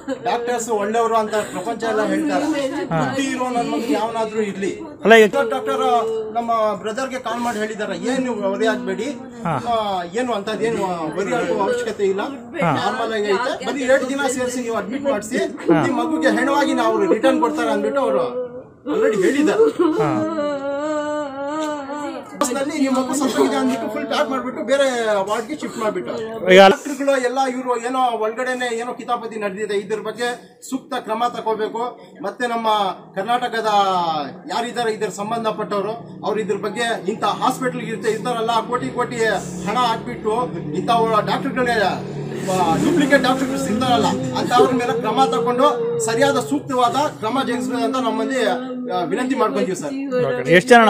Doctors ಒಳ್ಳೆಯವರು ಅಂತ ಪ್ರಪಂಚ ಎಲ್ಲ ಹೇಳ್ತಾರೆ. ಬುದ್ಧಿ ಇರೋ ನನ್ನ ಮಗ ಯಾವನಾದ್ರೂ ಇರ್ಲಿ. ಡಾಕ್ಟರ್ ನಮ್ಮ ಬ್ರದರ್ಗೆ ಕಾಲ್ ಮಾಡಿ ಹೇಳಿದಾರೆ, ಏನು ವರಿ ಆಗ್ಬೇಡಿ, ಏನು ಅಂತದೇನು ವರಿ ಆಗೋ ಅವಶ್ಯಕತೆ ಇಲ್ಲ, ನಾರ್ಮಲ್ ಆಗಿ ಐತೆ, ಬರೀ 2 ದಿನ ಸೇರಿಸಿ ನೀವು ಅಡ್ಮಿಟ್ ಮಾಡಿಸಿ ನಿಮ್ಮ ಮಗುಗೆ ಹೆಣವಾಗಿ ನಾವು ರಿಟರ್ನ್ ಕೊಡ್ತಾರೆ ಅಂದ್ಬಿಟ್ಟು ಅವರು ಆಲ್ರೆಡಿ ಹೇಳಿದ್ದಾರೆ. ನಿಮ್ಮ ಮಗು ಸತ್ತೋಗಿದೆ ಅಂದ್ಬಿಟ್ಟು ಫುಲ್ ಪ್ಯಾಕ್ ಮಾಡ್ಬಿಟ್ಟು ಬೇರೆ ವಾರ್ಡ್ಗೆ ಶಿಫ್ಟ್ ಮಾಡ್ಬಿಟ್ಟು ಡಾಕ್ಟರ್ಗಳು ಎಲ್ಲ ಇವರು ಏನೋ ಒಳಗಡೆನೆ ಏನೋ ಕಿತಾಪತಿ ನಡೆದಿದೆ, ಇದ್ರ ಬಗ್ಗೆ ಸೂಕ್ತ ಕ್ರಮ ತಗೋಬೇಕು. ಮತ್ತೆ ನಮ್ಮ ಕರ್ನಾಟಕದ ಯಾರಿದ್ದಾರೆ ಇದ್ರ ಸಂಬಂಧಪಟ್ಟವರು ಅವ್ರು ಇದ್ರ ಬಗ್ಗೆ ಇಂಥ ಹಾಸ್ಪಿಟಲ್ ಇರ್ತಾರಲ್ಲ, ಕೋಟಿ ಕೋಟಿ ಹಣ ಹಾಕ್ಬಿಟ್ಟು ಇಂಥ ಡಾಕ್ಟರ್ಗಳೇ ಡೂಪ್ಲಿಕೇಟ್ ಡಾಕ್ಟರ್ಸ್ ಇರ್ತಾರಲ್ಲ ಅಂತವ್ರ ಮೇಲೆ ಕ್ರಮ ತಗೊಂಡು ಸರಿಯಾದ ಸೂಕ್ತವಾದ ಕ್ರಮ ಜರುಗಿಸಬೇಕಂತ ನಮ್ಮಲ್ಲಿ ವಿನಂತಿ ಮಾಡ್ಕೊಂತೀವಿ ಸರ್.